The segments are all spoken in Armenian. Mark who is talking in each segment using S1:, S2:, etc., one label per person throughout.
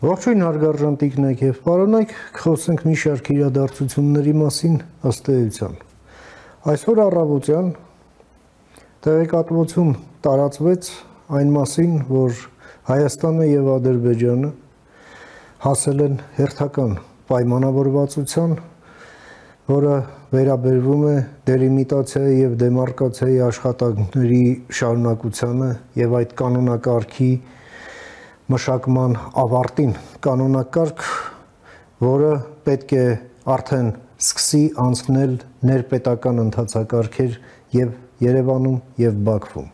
S1: Ողջույն հարգարժան տիկնայք եւ պարոնայք, խոսենք մի շարք իրադարձությունների մասին ըստ էության։ Այսօր առավոտյան տեղեկատվություն տարածվեց այն մասին, որ Հայաստանը եւ Ադրբեջանը հասել են հերթական պայմանավորվածության, որը վերաբերվում է դելիմիտացիայի եւ դեմարկացիայի աշխատանքների շարունակությանը եւ այդ կանոնակարգի մշակման ավարտին, կանոնակարգ, որը պետք է արդեն սկսի անցնել ներպետական ընթացակարգեր եւ Երևանում եւ Բաքվում։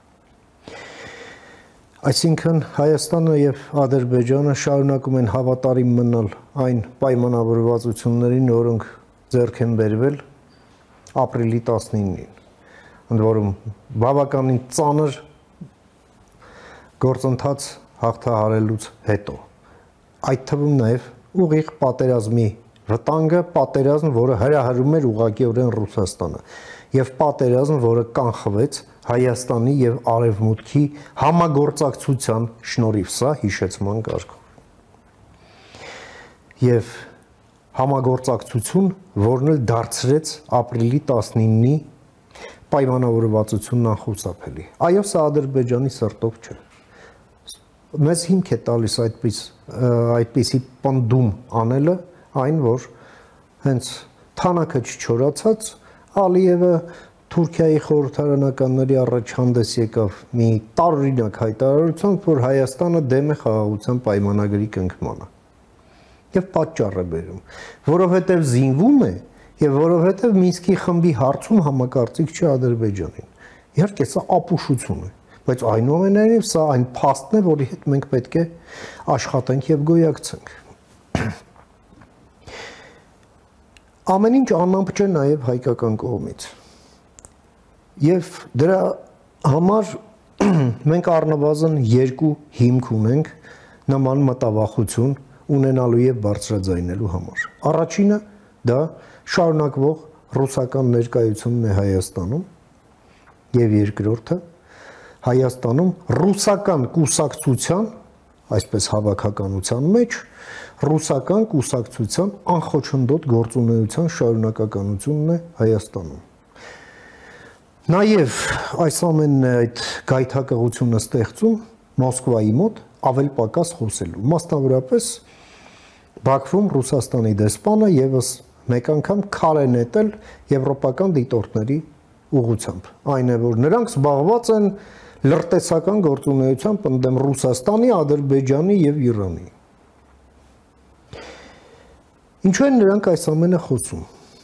S1: Այսինքն Հայաստանը եւ Ադրբեջանը շարունակում են հավատարիմ մնալ այն պայմանավորվածություններին, որոնք ձեռք են բերվել ապրիլի 19-ին, ընդ որում բավականին ծանր գործընթաց հաղթահարելուց հետո, այդ թվում նաև ուղիղ պատերազմի վտանգը, պատերազմ, որը հրահրում էր ուղղակիորեն Ռուսաստանը, եւ պատերազմ, որը կանխվեց Հայաստանի եւ Արևմուտքի համագործակցության շնորհիվ, սա հիշեցման կարգով։ Եվ համագործակցություն, որն էլ դարձրեց ապրիլի 19-ի պայմանավորվածությունն անխուսափելի։ Այո, սա Ադրբեջանի սրտով չէ։ Մեզ հիմք է տալիս այդպիսի պնդում անելը, այն, որ հենց թանակը չչորացած Ալիևը Թուրքիայի խորհրդարանականների առաջ հանդես եկավ մի տարօրինակ հայտարարությամբ, որ Հայաստանը դեմ է խաղաղության պայմանագրի կնքմանը։ Եվ պատճառ է բերում, որովհետև զինվում է եւ որովհետև Մինսկի խմբի հարցում համակարծիք չէ Ադրբեջանին։ Իհարկե, սա ապուշություն է, բայց այնուամենայնիվ սա այն փաստն է, որի հետ մենք պետք է աշխատենք եւ գոյակցենք։ Ամեն ինչ անամպ չէ նաեւ հայկական կողմից։ Եվ դրա համար մենք առնվազն երկու հիմք ունենք նման մտավախություն ունենալու եւ բարձրաձայնելու համար։ Առաջինը դա շարունակվող ռուսական ներկայությունն է Հայաստանում եւ երկրորդը Հայաստանում ռուսական կուսակցության, այսպես հավաքականության մեջ, ռուսական կուսակցության անխոչնդոտ գործունեության շարունակականությունն է Հայաստանում։ Նաև այս ամենն է այդ գայթակղությունը ստեղծում Մոսկվայի մոտ ավել պակաս խոսելու։ Մասնավորապես Բաքվում Ռուսաստանի դեսպանը եւս մեկ անգամ քար է նետել եվրոպական դիտորդների ուղղությամբ։ Այն է, որ նրանք զբաղված են լրտեսական գործունեությամբ ընդդեմ Ռուսաստանի, Ադրբեջանի եւ Իրանի։ Ինչու են նրանք այս ամենը խոսում։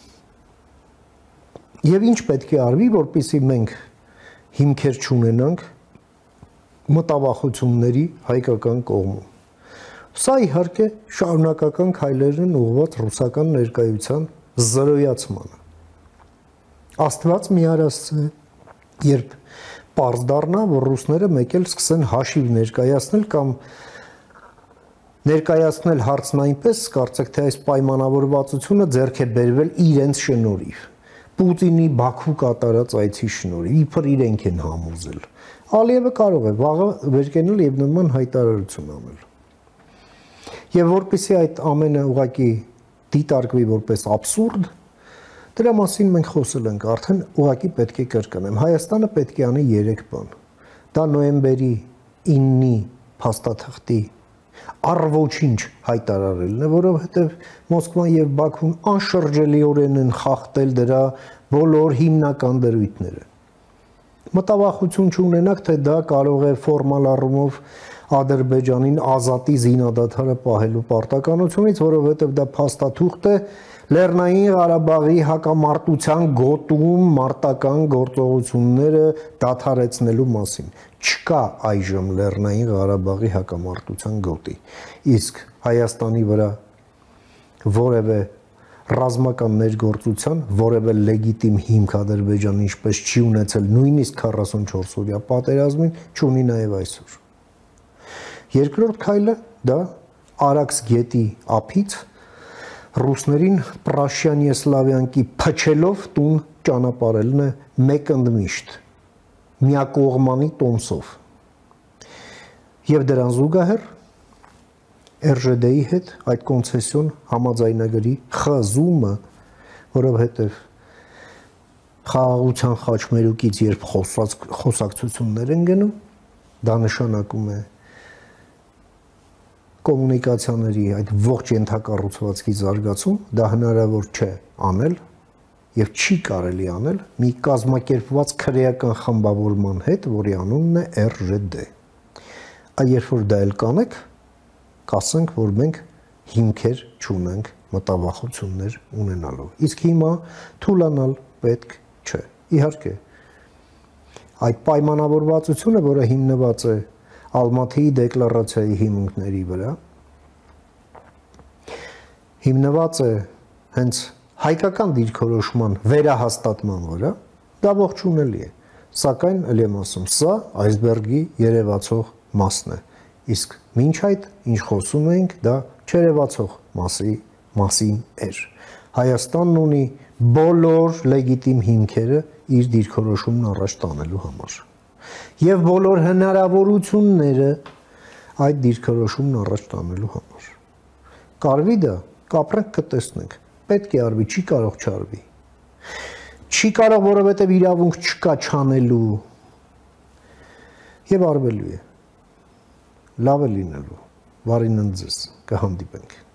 S1: Եվ ինչ պետք է արվի, որպեսզի մենք հիմքեր չունենանք մտավախությունների հայկական կողմում։ Սա իհարկե շարունակական քայլեր են ուղղված ռուսական ներկայության զրոյացմանը։ Աստված մի արասցե, երբ պարզ դառնա, որ ռուսները մեկ էլ սկսեն հաշիվ ներկայացնել կամ ներկայացնել հարցն այնպես, կարծեք թե այս պայմանավորվածությունը ձեռք է բերվել իրենց շնորհիվ, Պուտինի Բաքու կատարած այցի շնորհիվ, իբր իրենք են համոզել։ Ալիևը կարող է վաղը վերկենել եւ նման հայտարարություն անել։ Եվ որպեսզի այդ ամենը ուղղակի դիտարկվի որպես աբսուրդ, դրա մասին մենք խոսել ենք, արդեն ուղղակի պետք է կրկնեմ։ Հայաստանը պետք է անի 3 բան։ Դա նոյեմբերի 9-ի փաստաթղթի առ-ոչինչ հայտարարելն է, որովհետև Մոսկվան եւ Բաքուն անշրջելիորեն են խախտել դրա բոլոր հիմնական դրույթները։ Մտավախություն չունենաք, թե դա կարող է ֆորմալ առումով Ադրբեջանին ազատի զինադադարը պահելու պարտականությունից, որովհետև դա փաստաթուղթ է Լեռնային Ղարաբաղի հակամարտության գոտում մարտական գործողությունները դադարեցնելու մասին։ Չկա այժմ Լեռնային Ղարաբաղի հակամարտության գոտի։ Իսկ Հայաստանի վրա որևէ ռազմական ներգործության, որևէ լեգիտիմ հիմք Ադրբեջանը ինչպես չի ունեցել նույնիսկ 44-օրյա պատերազմին, չունի նաև այսօր։ Երկրորդ քայլը դա Արաքս գետի ափից ռուսներին Պրաշյան-Եսլավյանքի փչելով տուն ճանապարհելն է մեկ ընդմիշտ միակողմանի տոմսով։ Եվ դրան զուգահեռ RЖD-ի հետ այդ կոնցեսիոն համաձայնագրի խզումը, որովհետև խաղաղության խաչմերուկից երբ խոսակցություններ են գնում, դա նշանակում է կոմունիկացիաների այդ ողջ ենթակառուցվածքի զարգացում, դա հնարավոր չէ անել եւ չի կարելի անել մի կազմակերպված քրեական խմբավորման հետ, որի անունն է RЖD։ Երբ որ դա էլ կանեք, կասենք, որ մենք հիմքեր չունենք մտավախություններ ունենալով։ Իսկ հիմա թուլանալ պետք չէ։ Իհարկե, այդ պայմանավորվածությունը, որը հիմնված է Ալմաթիի դեկլարացիայի հիմունքների վրա, հիմնված է հենց հայկական դիրքորոշման վերահաստատման վրա, դա ողջունելի է, սակայն ել եմ ասում, սա այսբերգի երևացող մասն է, իսկ մինչ այդ, ինչ խոսում էինք, դա չերևացող մասին էր։ Հայաստանն ունի բոլոր լեգիտիմ հիմքերը իր դիրքորոշումն առաջ տանելու համար եւ բոլոր հնարավորությունները այդ դիրքորոշումն առաջ տանելու համար։ Կարվի դա, կապրենք կտեսնենք, պետք է արվի, չի կարող չարվի։ Չի կարող, որովհետեւ իրավունք չկա չանելու եւ արվելու է։ Լավ է լինելու, վարին ընդ ձեզ, կհանդիպենք։